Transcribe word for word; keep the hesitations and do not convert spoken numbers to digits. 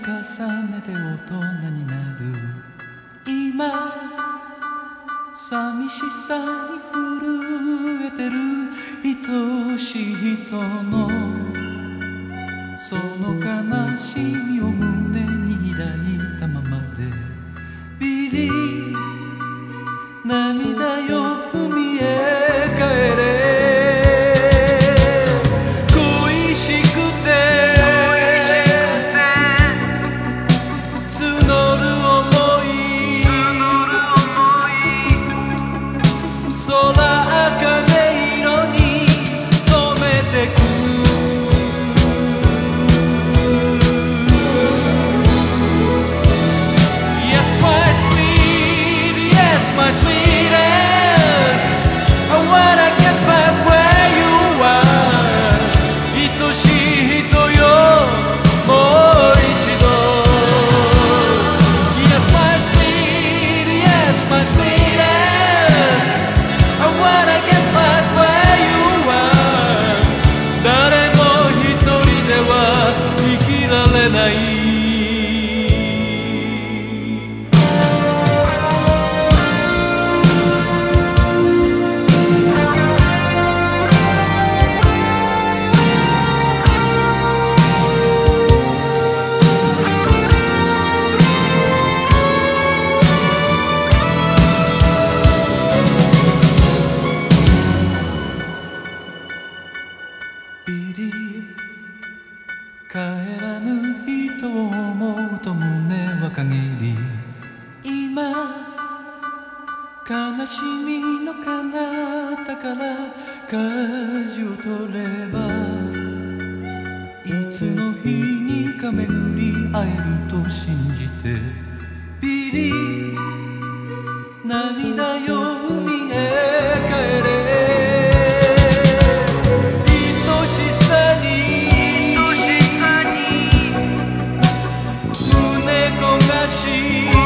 ねて大人になる今、寂しさに震えてる愛しい人のその悲しみを胸に抱いたままでビリ涙よ海へ帰れ恋しくて募る想い空茜色に染めてくMy sweetest, I wanna get back where you are 愛しい人よもう一度 Yes, my sweet, yes, my sweetest I wanna get back where you are 誰も一人では生きられない帰らぬ人を思うと胸は陰り今悲しみの彼方から舵を取ればいつの日にか巡り会えると信じてビリ涙よ海へ帰れし